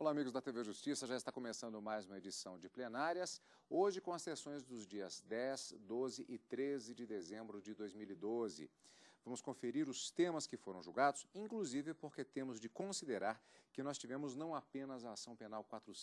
Olá, amigos da TV Justiça, já está começando mais uma edição de plenárias, hoje com as sessões dos dias 10, 12 e 13 de dezembro de 2012. Vamos conferir os temas que foram julgados, inclusive porque temos de considerar que nós tivemos não apenas a ação penal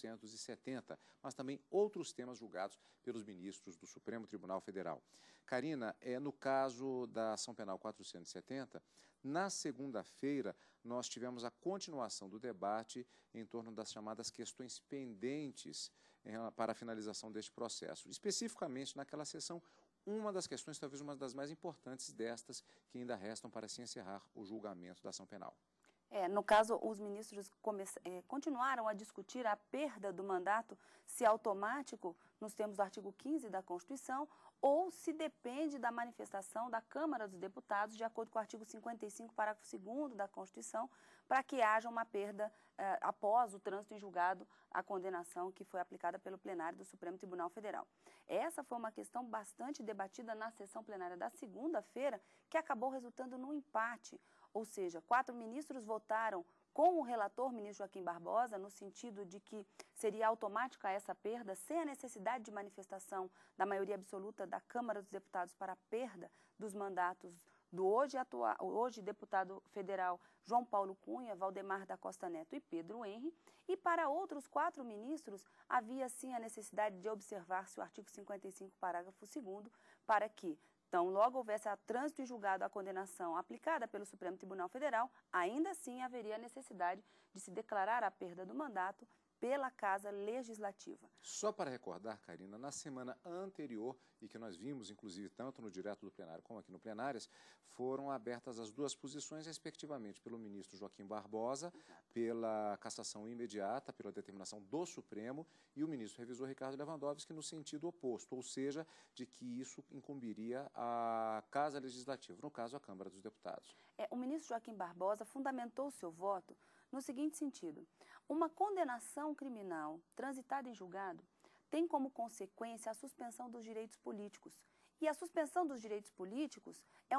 470, mas também outros temas julgados pelos ministros do Supremo Tribunal Federal. Karina, no caso da ação penal 470, na segunda-feira nós tivemos a continuação do debate em torno das chamadas questões pendentes para a finalização deste processo. Especificamente naquela sessão, uma das questões, talvez uma das mais importantes destas, que ainda restam para se encerrar o julgamento da ação penal. No caso, os ministros continuaram a discutir a perda do mandato, se é automático, nos termos do artigo 15 da Constituição, ou se depende da manifestação da Câmara dos Deputados, de acordo com o artigo 55, parágrafo 2º da Constituição, para que haja uma perda após o trânsito em julgado, a condenação que foi aplicada pelo plenário do Supremo Tribunal Federal. Essa foi uma questão bastante debatida na sessão plenária da segunda-feira, que acabou resultando num empate. Ou seja, 4 ministros votaram com o relator, ministro Joaquim Barbosa, no sentido de que seria automática essa perda, sem a necessidade de manifestação da maioria absoluta da Câmara dos Deputados para a perda dos mandatos do hoje deputado federal João Paulo Cunha, Valdemar da Costa Neto e Pedro Henry. E para outros 4 ministros, havia sim a necessidade de observar-se o artigo 55, parágrafo 2º, para que então, logo houvesse a trânsito em julgado a condenação aplicada pelo Supremo Tribunal Federal, ainda assim haveria a necessidade de se declarar a perda do mandato pela Casa Legislativa. Só para recordar, Karina, na semana anterior, e que nós vimos, inclusive, tanto no direto do plenário como aqui no plenárias, foram abertas as 2 posições, respectivamente, pelo ministro Joaquim Barbosa, pela cassação imediata, pela determinação do Supremo, e o ministro revisor Ricardo Lewandowski no sentido oposto, ou seja, de que isso incumbiria a Casa Legislativa, no caso, a Câmara dos Deputados. O ministro Joaquim Barbosa fundamentou o seu voto no seguinte sentido: uma condenação criminal transitada em julgado tem como consequência a suspensão dos direitos políticos. E a suspensão dos direitos políticos é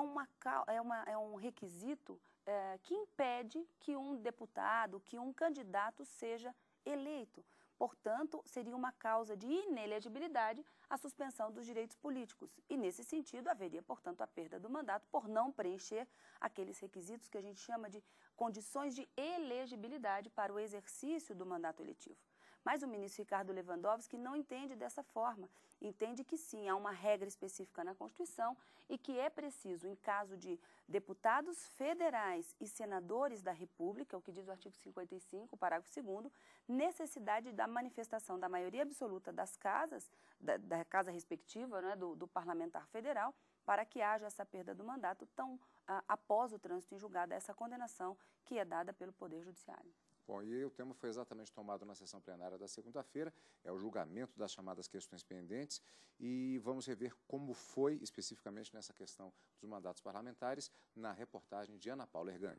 um requisito que impede que um deputado, que um candidato seja eleito. Portanto, seria uma causa de inelegibilidade a suspensão dos direitos políticos. E, nesse sentido, haveria, portanto, a perda do mandato por não preencher aqueles requisitos que a gente chama de condições de elegibilidade para o exercício do mandato eletivo. Mas o ministro Ricardo Lewandowski não entende dessa forma. Entende que sim, há uma regra específica na Constituição e que é preciso, em caso de deputados federais e senadores da República, o que diz o artigo 55, parágrafo 2º, necessidade da manifestação da maioria absoluta das casas, da casa respectiva, né, do parlamentar federal, para que haja essa perda do mandato após o trânsito em julgado, essa condenação que é dada pelo Poder Judiciário. Bom, e o tema foi exatamente tomado na sessão plenária da segunda-feira, é o julgamento das chamadas questões pendentes, e vamos rever como foi especificamente nessa questão dos mandatos parlamentares na reportagem de Ana Paula Ergang.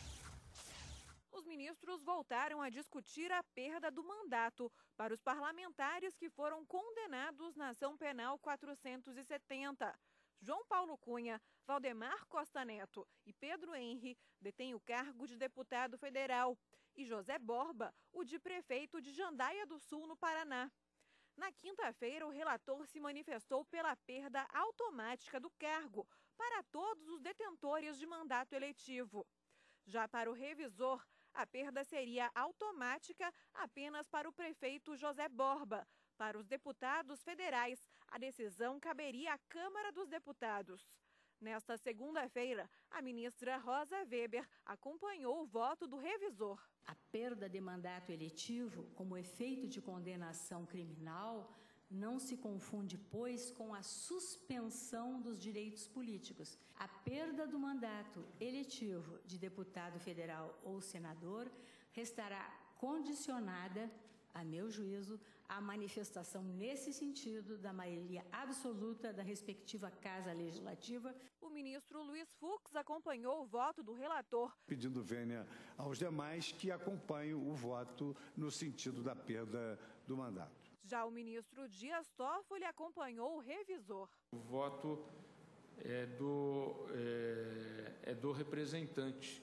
Os ministros voltaram a discutir a perda do mandato para os parlamentares que foram condenados na ação penal 470. João Paulo Cunha, Valdemar Costa Neto e Pedro Henry detêm o cargo de deputado federal e José Borba, o de prefeito de Jandaia do Sul, no Paraná. Na quinta-feira, o relator se manifestou pela perda automática do cargo para todos os detentores de mandato eletivo. Já para o revisor, a perda seria automática apenas para o prefeito José Borba. Para os deputados federais, a decisão caberia à Câmara dos Deputados. Nesta segunda-feira, a ministra Rosa Weber acompanhou o voto do revisor. A perda de mandato eletivo, como efeito de condenação criminal, não se confunde, pois, com a suspensão dos direitos políticos. A perda do mandato eletivo de deputado federal ou senador restará condicionada, a meu juízo, à manifestação nesse sentido da maioria absoluta da respectiva Casa Legislativa. O ministro Luiz Fux acompanhou o voto do relator, pedindo vênia aos demais que acompanham o voto no sentido da perda do mandato. Já o ministro Dias Toffoli acompanhou o revisor. O voto é do representante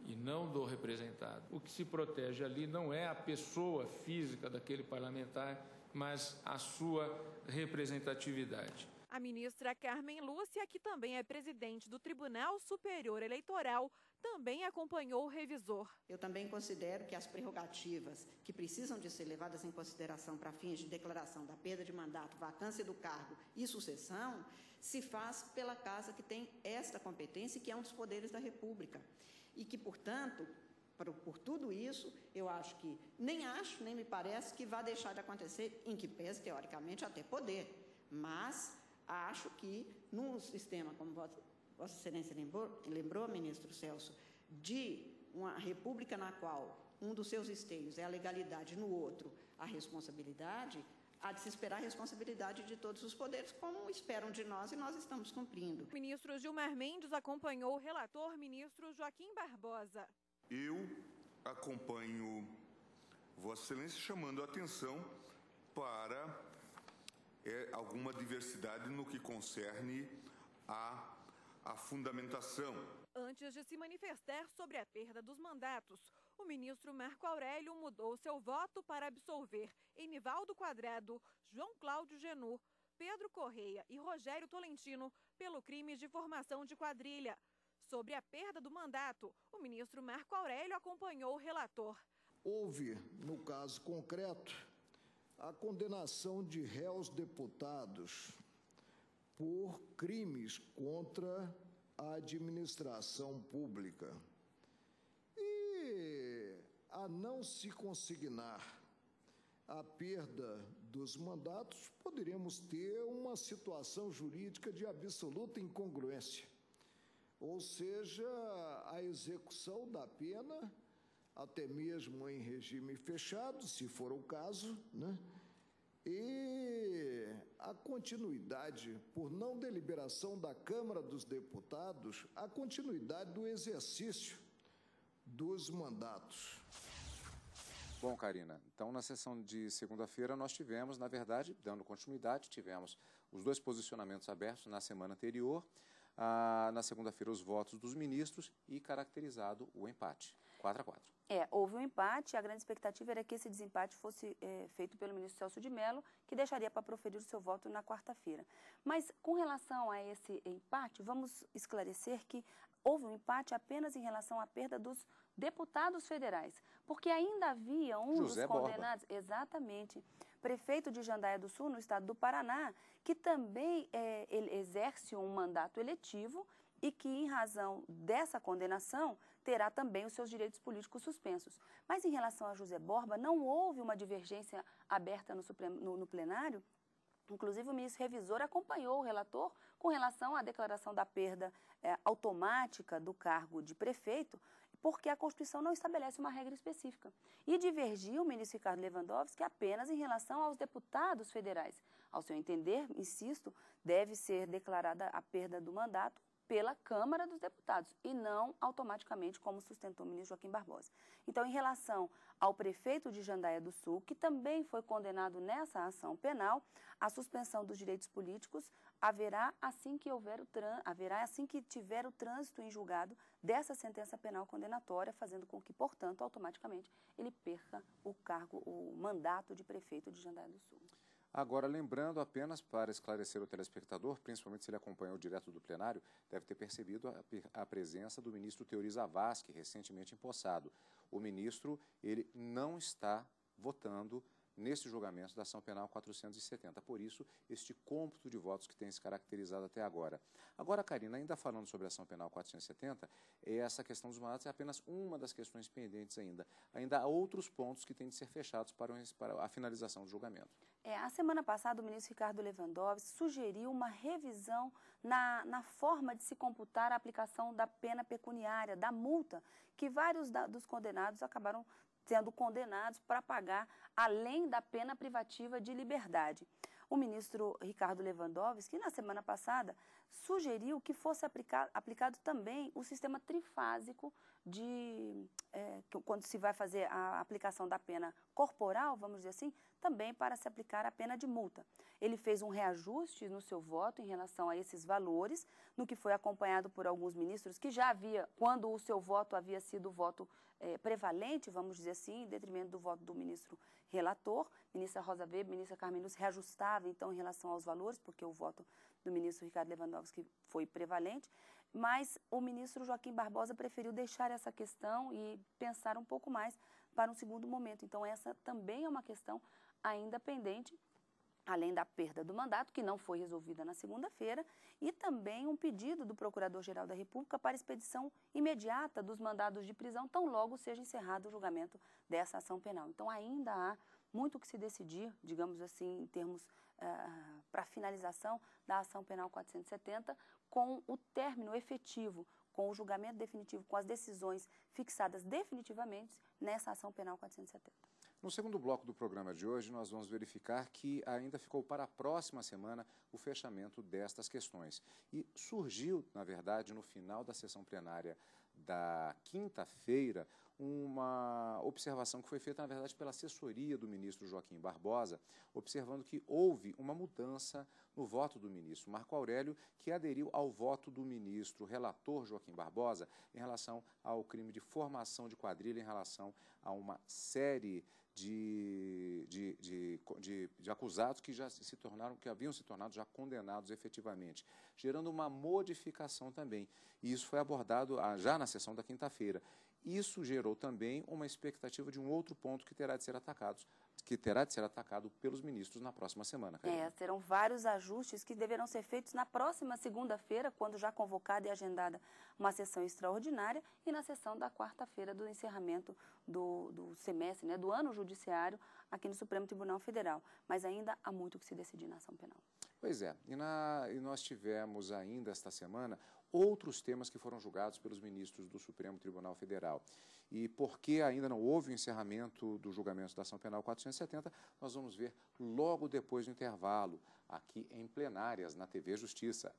e não do representado. O que se protege ali não é a pessoa física daquele parlamentar, mas a sua representatividade. A ministra Carmen Lúcia, que também é presidente do Tribunal Superior Eleitoral, também acompanhou o revisor. Eu também considero que as prerrogativas que precisam de ser levadas em consideração para fins de declaração da perda de mandato, vacância do cargo e sucessão, se faz pela casa que tem esta competência, que é um dos poderes da República. E que, portanto, por tudo isso, eu acho que, nem me parece que vai deixar de acontecer, em que pese, teoricamente, até poder. Mas acho que, num sistema, como Vossa Excelência lembrou, ministro Celso, de uma república na qual um dos seus esteios é a legalidade, no outro a responsabilidade, há de se esperar a responsabilidade de todos os poderes, como esperam de nós, e nós estamos cumprindo. O ministro Gilmar Mendes acompanhou o relator, ministro Joaquim Barbosa. Eu acompanho Vossa Excelência chamando a atenção para alguma diversidade no que concerne a fundamentação. Antes de se manifestar sobre a perda dos mandatos, o ministro Marco Aurélio mudou seu voto para absolver Enivaldo Quadrado, João Cláudio Genú, Pedro Correia e Rogério Tolentino pelo crime de formação de quadrilha. Sobre a perda do mandato, o ministro Marco Aurélio acompanhou o relator. Houve, no caso concreto, a condenação de réus deputados por crimes contra a administração pública. E, a não se consignar a perda dos mandatos, poderemos ter uma situação jurídica de absoluta incongruência. Ou seja, a execução da pena, até mesmo em regime fechado, se for o caso, né? E a continuidade, por não deliberação da Câmara dos Deputados, a continuidade do exercício dos mandatos. Bom, Karina, então na sessão de segunda-feira nós tivemos, na verdade, dando continuidade, tivemos os dois posicionamentos abertos na semana anterior, na segunda-feira os votos dos ministros e caracterizado o empate, 4-4. Houve um empate, a grande expectativa era que esse desempate fosse feito pelo ministro Celso de Mello, que deixaria para proferir o seu voto na quarta-feira. Mas, com relação a esse empate, vamos esclarecer que houve um empate apenas em relação à perda dos deputados federais, porque ainda havia dos condenados, exatamente, prefeito de Jandaia do Sul, no estado do Paraná, que também ele exerce um mandato eletivo e que, em razão dessa condenação, terá também os seus direitos políticos suspensos. Mas, em relação a José Borba, não houve uma divergência aberta no plenário. Inclusive, o ministro revisor acompanhou o relator com relação à declaração da perda automática do cargo de prefeito, porque a Constituição não estabelece uma regra específica. E divergiu o ministro Ricardo Lewandowski apenas em relação aos deputados federais. Ao seu entender, insisto, deve ser declarada a perda do mandato pela Câmara dos Deputados e não automaticamente, como sustentou o ministro Joaquim Barbosa. Então, em relação ao prefeito de Jandaia do Sul, que também foi condenado nessa ação penal, a suspensão dos direitos políticos haverá assim que tiver o trânsito em julgado dessa sentença penal condenatória, fazendo com que, portanto, automaticamente ele perca o mandato de prefeito de Jandaia do Sul. Agora, lembrando apenas para esclarecer o telespectador, principalmente se ele acompanhou direto do plenário, deve ter percebido a presença do ministro Teori Zavascki, recentemente empossado. O ministro, ele não está votando neste julgamento da ação penal 470. Por isso, este cômputo de votos que tem se caracterizado até agora. Agora, Karina, ainda falando sobre a ação penal 470, essa questão dos mandatos é apenas uma das questões pendentes ainda. Ainda há outros pontos que têm de ser fechados para a finalização do julgamento. A semana passada, o ministro Ricardo Lewandowski sugeriu uma revisão na forma de se computar a aplicação da pena pecuniária, da multa, que vários dos condenados acabaram sendo condenados para pagar além da pena privativa de liberdade. O ministro Ricardo Lewandowski, na semana passada, sugeriu que fosse aplicado também o sistema trifásico quando se vai fazer a aplicação da pena corporal, vamos dizer assim, também para se aplicar a pena de multa. Ele fez um reajuste no seu voto em relação a esses valores, no que foi acompanhado por alguns ministros que já havia, quando o seu voto havia sido o voto prevalente, vamos dizer assim, em detrimento do voto do ministro relator. Ministra Rosa Weber, ministra Carmen Lúcia reajustava, então, em relação aos valores, porque o voto do ministro Ricardo Lewandowski foi prevalente, mas o ministro Joaquim Barbosa preferiu deixar essa questão e pensar um pouco mais para um segundo momento. Então, essa também é uma questão ainda pendente, além da perda do mandato, que não foi resolvida na segunda-feira, e também um pedido do Procurador-Geral da República para expedição imediata dos mandados de prisão, tão logo seja encerrado o julgamento dessa ação penal. Então, ainda há muito o que se decidir, digamos assim, em termos para a finalização da ação penal 470, com o término efetivo, com o julgamento definitivo, com as decisões fixadas definitivamente nessa ação penal 470. No segundo bloco do programa de hoje, nós vamos verificar que ainda ficou para a próxima semana o fechamento destas questões. E surgiu, na verdade, no final da sessão plenária da quinta-feira, uma observação que foi feita, na verdade, pela assessoria do ministro Joaquim Barbosa, observando que houve uma mudança no voto do ministro Marco Aurélio, que aderiu ao voto do ministro relator Joaquim Barbosa em relação ao crime de formação de quadrilha, em relação a uma série de acusados que haviam se tornado já condenados efetivamente, gerando uma modificação também. E isso foi abordado já na sessão da quinta-feira. Isso gerou também uma expectativa de um outro ponto que terá de ser atacado pelos ministros na próxima semana. Serão vários ajustes que deverão ser feitos na próxima segunda-feira, quando já convocada e agendada uma sessão extraordinária, e na sessão da quarta-feira do encerramento do semestre, né, do ano judiciário aqui no Supremo Tribunal Federal. Mas ainda há muito o que se decidir na ação penal. Pois é, e nós tivemos ainda esta semana outros temas que foram julgados pelos ministros do Supremo Tribunal Federal. E porque ainda não houve o encerramento do julgamento da ação penal 470, nós vamos ver logo depois do intervalo, aqui em Plenárias, na TV Justiça.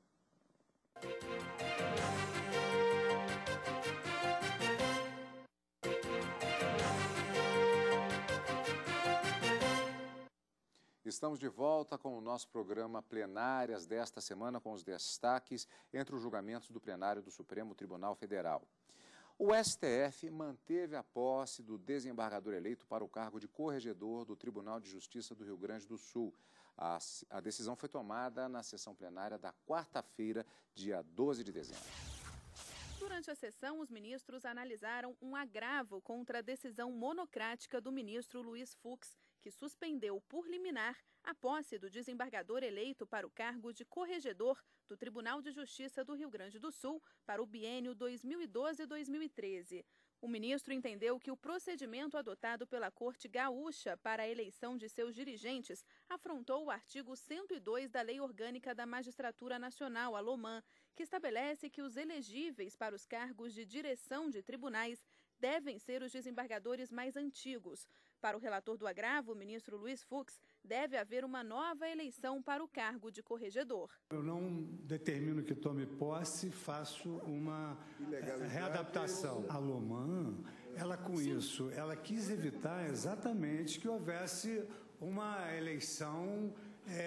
Estamos de volta com o nosso programa Plenárias desta semana, com os destaques entre os julgamentos do plenário do Supremo Tribunal Federal. O STF manteve a posse do desembargador eleito para o cargo de corregedor do Tribunal de Justiça do Rio Grande do Sul. A decisão foi tomada na sessão plenária da quarta-feira, dia 12 de dezembro. Durante a sessão, os ministros analisaram um agravo contra a decisão monocrática do ministro Luiz Fux, que suspendeu por liminar a posse do desembargador eleito para o cargo de corregedor do Tribunal de Justiça do Rio Grande do Sul para o biênio 2012-2013. O ministro entendeu que o procedimento adotado pela Corte Gaúcha para a eleição de seus dirigentes afrontou o artigo 102 da Lei Orgânica da Magistratura Nacional, a LOMAN, que estabelece que os elegíveis para os cargos de direção de tribunais devem ser os desembargadores mais antigos. Para o relator do agravo, o ministro Luiz Fux, deve haver uma nova eleição para o cargo de corregedor. Eu não determino que tome posse, faço uma readaptação. A LOMAN, ela com isso, ela quis evitar exatamente que houvesse uma eleição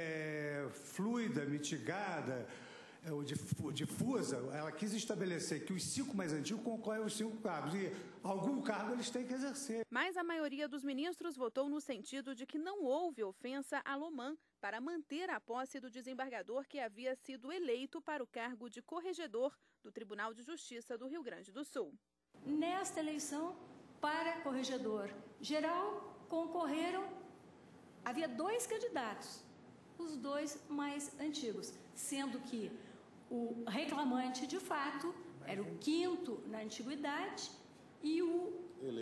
fluida, mitigada, difusa. Ela quis estabelecer que os 5 mais antigos concorrem aos 5 cargos e algum cargo eles têm que exercer. Mas a maioria dos ministros votou no sentido de que não houve ofensa à LOMAN para manter a posse do desembargador que havia sido eleito para o cargo de corregedor do Tribunal de Justiça do Rio Grande do Sul. Nesta eleição, para corregedor geral, concorreram, havia 2 candidatos, os 2 mais antigos, sendo que o reclamante, de fato, era o 5º na antiguidade e o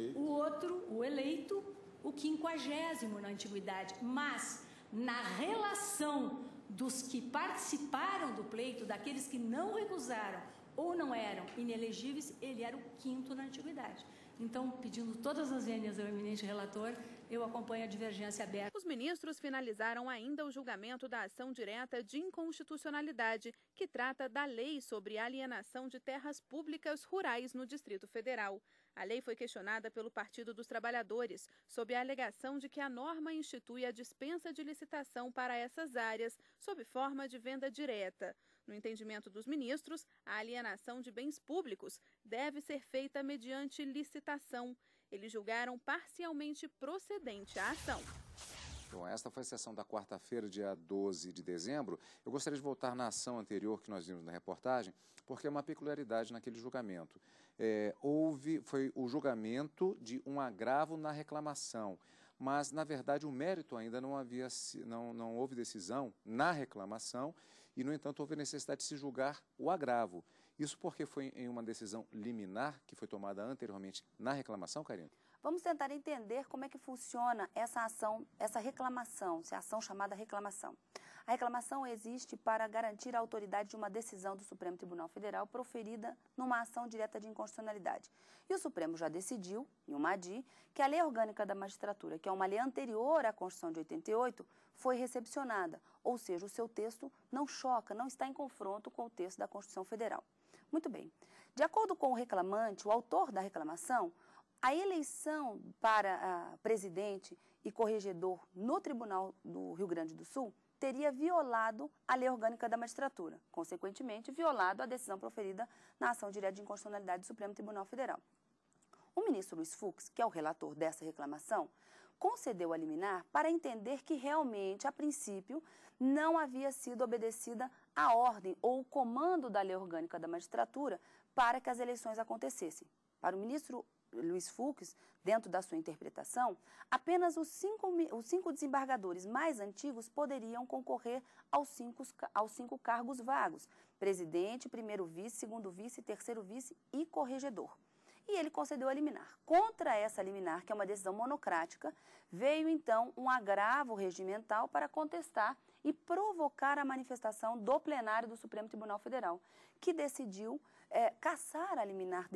eleito, o 50º na antiguidade. Mas, na relação dos que participaram do pleito, daqueles que não recusaram ou não eram inelegíveis, ele era o 5º na antiguidade. Então, pedindo todas as vênias ao eminente relator, eu acompanho a divergência aberta. Os ministros finalizaram ainda o julgamento da ação direta de inconstitucionalidade, que trata da lei sobre alienação de terras públicas rurais no Distrito Federal. A lei foi questionada pelo Partido dos Trabalhadores, sob a alegação de que a norma institui a dispensa de licitação para essas áreas, sob forma de venda direta. No entendimento dos ministros, a alienação de bens públicos deve ser feita mediante licitação. Eles julgaram parcialmente procedente a ação. Bom, esta foi a sessão da quarta-feira, dia 12 de dezembro. Eu gostaria de voltar na ação anterior que nós vimos na reportagem, porque é uma peculiaridade naquele julgamento. Foi o julgamento de um agravo na reclamação, mas, na verdade, o mérito ainda não houve decisão na reclamação e, no entanto, houve necessidade de se julgar o agravo. Isso porque foi em uma decisão liminar que foi tomada anteriormente na reclamação, Karine? Vamos tentar entender como é que funciona essa ação, essa reclamação, essa ação chamada reclamação. A reclamação existe para garantir a autoridade de uma decisão do Supremo Tribunal Federal proferida numa ação direta de inconstitucionalidade. E o Supremo já decidiu, em uma ADI, que a Lei Orgânica da Magistratura, que é uma lei anterior à Constituição de 88, foi recepcionada, ou seja, o seu texto não choca, não está em confronto com o texto da Constituição Federal. Muito bem. De acordo com o reclamante, o autor da reclamação, a eleição para presidente e corregedor no Tribunal do Rio Grande do Sul teria violado a Lei Orgânica da Magistratura, consequentemente, violado a decisão proferida na ação direta de inconstitucionalidade do Supremo Tribunal Federal. O ministro Luiz Fux, que é o relator dessa reclamação, concedeu a liminar para entender que realmente, a princípio, não havia sido obedecida a ordem ou o comando da Lei Orgânica da Magistratura para que as eleições acontecessem. Para o ministro Luiz Fux, dentro da sua interpretação, apenas os cinco desembargadores mais antigos poderiam concorrer aos cinco cargos vagos: presidente, primeiro vice, segundo vice, terceiro vice e corregedor. E ele concedeu a liminar. Contra essa liminar, que é uma decisão monocrática, veio então um agravo regimental para contestar e provocar a manifestação do plenário do Supremo Tribunal Federal, que decidiu cassar a liminar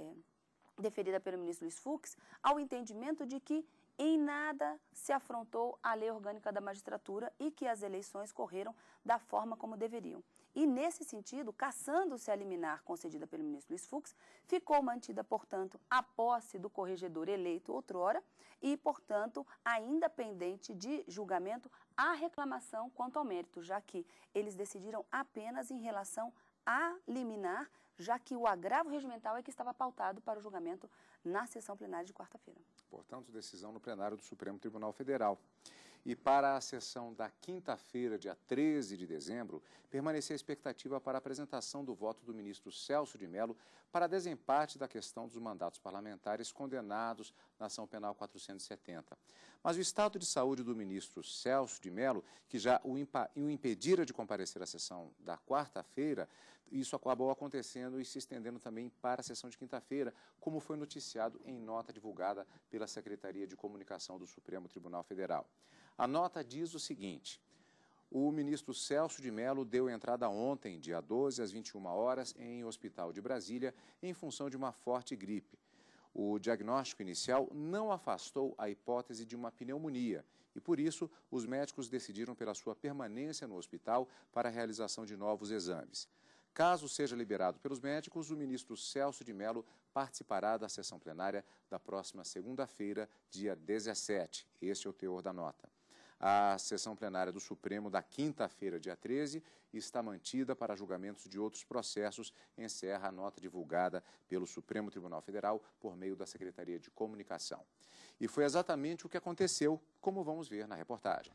deferida pelo ministro Luiz Fux, ao entendimento de que em nada se afrontou a Lei Orgânica da Magistratura e que as eleições correram da forma como deveriam. E, nesse sentido, cassando-se a liminar concedida pelo ministro Luiz Fux, ficou mantida, portanto, a posse do corregedor eleito outrora e, portanto, ainda pendente de julgamento a reclamação quanto ao mérito, já que eles decidiram apenas em relação a liminar, já que o agravo regimental é que estava pautado para o julgamento na sessão plenária de quarta-feira. Portanto, decisão no plenário do Supremo Tribunal Federal. E para a sessão da quinta-feira, dia 13 de dezembro, permanecia a expectativa para a apresentação do voto do ministro Celso de Mello para desempate da questão dos mandatos parlamentares condenados na ação penal 470. Mas o estado de saúde do ministro Celso de Mello, que já o impedira de comparecer à sessão da quarta-feira, isso acabou acontecendo e se estendendo também para a sessão de quinta-feira, como foi noticiado em nota divulgada pela Secretaria de Comunicação do Supremo Tribunal Federal. A nota diz o seguinte: o ministro Celso de Mello deu entrada ontem, dia 12, às 21 horas, em Hospital de Brasília, em função de uma forte gripe. O diagnóstico inicial não afastou a hipótese de uma pneumonia e, por isso, os médicos decidiram pela sua permanência no hospital para a realização de novos exames. Caso seja liberado pelos médicos, o ministro Celso de Mello participará da sessão plenária da próxima segunda-feira, dia 17. Este é o teor da nota. A sessão plenária do Supremo da quinta-feira, dia 13, está mantida para julgamentos de outros processos, encerra a nota divulgada pelo Supremo Tribunal Federal por meio da Secretaria de Comunicação. E foi exatamente o que aconteceu, como vamos ver na reportagem.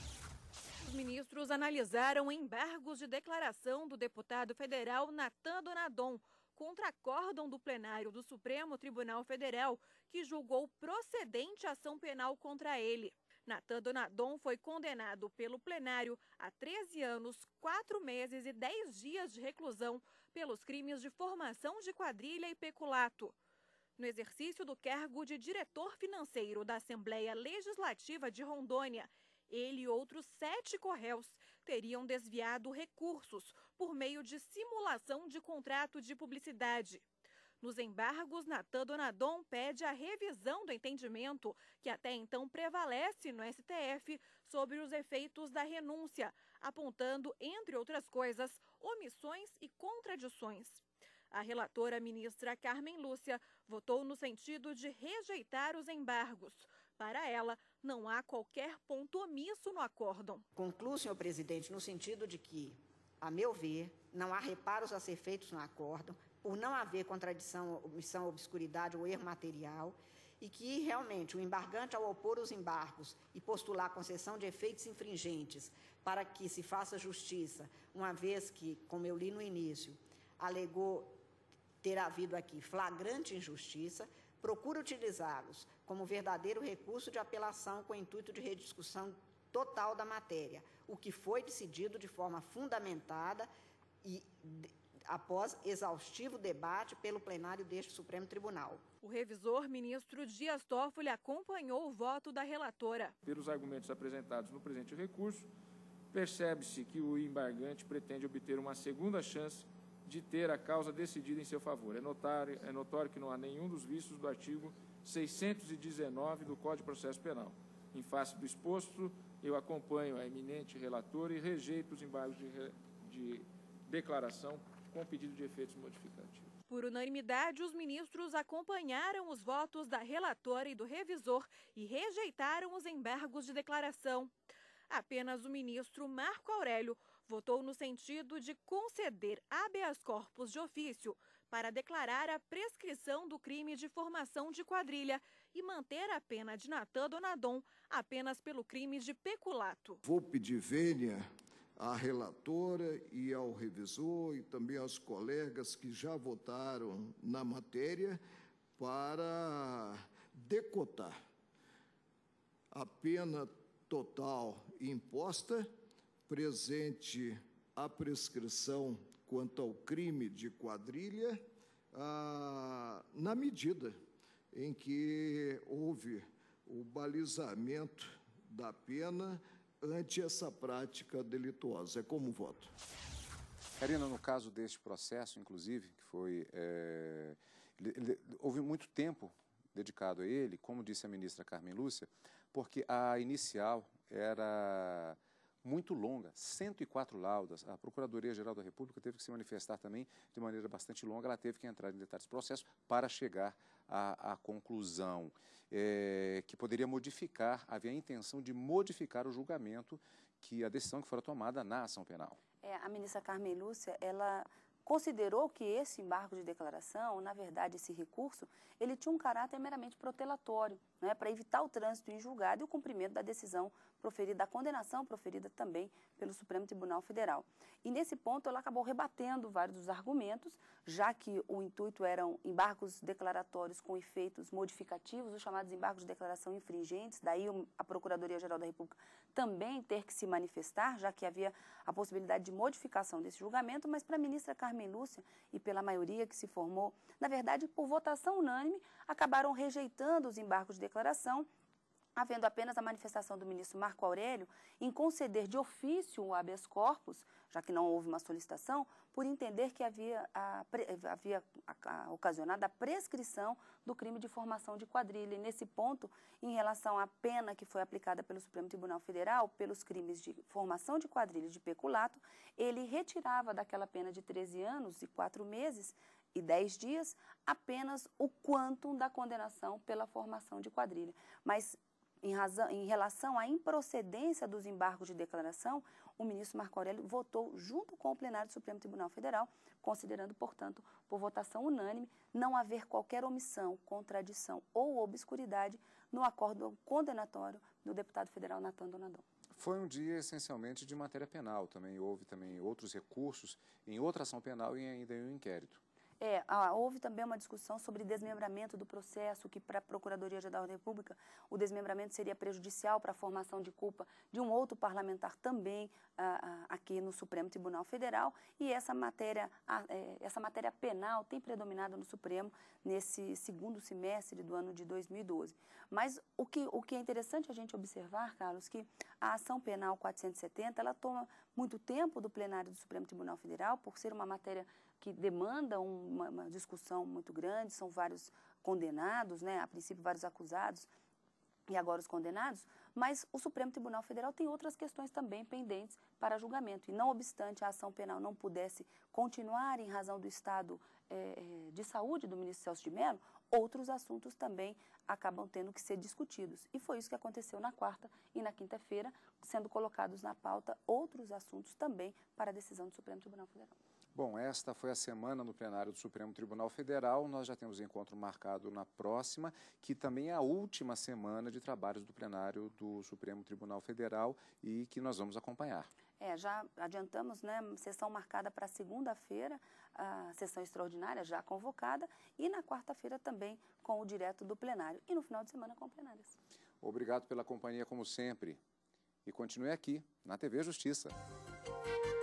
Os ministros analisaram embargos de declaração do deputado federal Natan Donadon contra acórdão do plenário do Supremo Tribunal Federal, que julgou procedente a ação penal contra ele. Natan Donadon foi condenado pelo plenário a 13 anos, 4 meses e 10 dias de reclusão pelos crimes de formação de quadrilha e peculato. No exercício do cargo de diretor financeiro da Assembleia Legislativa de Rondônia, ele e outros 7 corréus teriam desviado recursos por meio de simulação de contrato de publicidade. Nos embargos, Natan Donadon pede a revisão do entendimento que até então prevalece no STF sobre os efeitos da renúncia, apontando, entre outras coisas, omissões e contradições. A relatora ministra Carmen Lúcia votou no sentido de rejeitar os embargos. Para ela, não há qualquer ponto omisso no acórdão. Concluo, senhor presidente, no sentido de que, a meu ver, não há reparos a ser feitos no acórdão, por não haver contradição, omissão, obscuridade ou erro material, e que, realmente, o embargante, ao opor os embargos e postular a concessão de efeitos infringentes para que se faça justiça, uma vez que, como eu li no início, alegou ter havido aqui flagrante injustiça, procura utilizá-los como verdadeiro recurso de apelação com o intuito de rediscussão total da matéria, o que foi decidido de forma fundamentada e após exaustivo debate pelo plenário deste Supremo Tribunal. O revisor, ministro Dias Toffoli, acompanhou o voto da relatora. Pelos argumentos apresentados no presente recurso, percebe-se que o embargante pretende obter uma segunda chance de ter a causa decidida em seu favor. É notório que não há nenhum dos vícios do artigo 619 do Código de Processo Penal. Em face do exposto, eu acompanho a eminente relatora e rejeito os embargos de declaração com pedido de efeitos modificativos. Por unanimidade, os ministros acompanharam os votos da relatora e do revisor e rejeitaram os embargos de declaração. Apenas o ministro Marco Aurélio votou no sentido de conceder habeas corpus de ofício para declarar a prescrição do crime de formação de quadrilha e manter a pena de Natan Donadon apenas pelo crime de peculato. Vou pedir vênia à relatora e ao revisor e também aos colegas que já votaram na matéria para decotar a pena total imposta, presente a prescrição quanto ao crime de quadrilha, na medida em que houve o balizamento da pena ante essa prática delituosa. É como voto. Karina, no caso deste processo, inclusive, que foi... houve muito tempo dedicado a ele, como disse a ministra Carmen Lúcia, porque a inicial era muito longa, 104 laudas. A Procuradoria-Geral da República teve que se manifestar também de maneira bastante longa, ela teve que entrar em detalhes do processo para chegar à conclusão, que poderia modificar, havia a intenção de modificar o julgamento, a decisão que fora tomada na ação penal. A ministra Carmen Lúcia, ela considerou que esse embargo de declaração, na verdade, esse recurso, ele tinha um caráter meramente protelatório, né, para evitar o trânsito em julgado e o cumprimento da decisão proferida, da condenação proferida também pelo Supremo Tribunal Federal. E nesse ponto ela acabou rebatendo vários dos argumentos, já que o intuito eram embargos declaratórios com efeitos modificativos, os chamados embargos de declaração infringentes, daí a Procuradoria-Geral da República também ter que se manifestar, já que havia a possibilidade de modificação desse julgamento, mas para a ministra Carmen Lúcia e pela maioria que se formou, na verdade, por votação unânime, acabaram rejeitando os embargos de declaração, havendo apenas a manifestação do ministro Marco Aurélio em conceder de ofício o habeas corpus, já que não houve uma solicitação, por entender que havia ocasionado a prescrição do crime de formação de quadrilha. E nesse ponto, em relação à pena que foi aplicada pelo Supremo Tribunal Federal pelos crimes de formação de quadrilha e de peculato, ele retirava daquela pena de 13 anos e 4 meses e 10 dias apenas o quantum da condenação pela formação de quadrilha. Mas em relação à improcedência dos embargos de declaração, o ministro Marco Aurélio votou junto com o plenário do Supremo Tribunal Federal, considerando, portanto, por votação unânime, não haver qualquer omissão, contradição ou obscuridade no acordo condenatório do deputado federal Natan Donadon. Foi um dia essencialmente de matéria penal, houve outros recursos em outra ação penal e ainda em um inquérito. Houve também uma discussão sobre desmembramento do processo, que para a Procuradoria-Geral da República o desmembramento seria prejudicial para a formação de culpa de um outro parlamentar também aqui no Supremo Tribunal Federal, e essa matéria penal tem predominado no Supremo nesse segundo semestre do ano de 2012. Mas o que é interessante a gente observar, Carlos, que a ação penal 470, ela toma muito tempo do plenário do Supremo Tribunal Federal, por ser uma matéria que demanda uma discussão muito grande, são vários condenados, né, a princípio vários acusados, e agora os condenados, mas o Supremo Tribunal Federal tem outras questões também pendentes para julgamento. E não obstante a ação penal não pudesse continuar em razão do estado de saúde do ministro Celso de Mello, outros assuntos também acabam tendo que ser discutidos. E foi isso que aconteceu na quarta e na quinta-feira, sendo colocados na pauta outros assuntos também para a decisão do Supremo Tribunal Federal. Bom, esta foi a semana no plenário do Supremo Tribunal Federal. Nós já temos encontro marcado na próxima, que também é a última semana de trabalhos do plenário do Supremo Tribunal Federal e que nós vamos acompanhar. Já adiantamos, né, sessão marcada para segunda-feira, a sessão extraordinária já convocada, e na quarta-feira também com o direto do plenário, e no final de semana com plenárias. Obrigado pela companhia, como sempre. E continue aqui, na TV Justiça.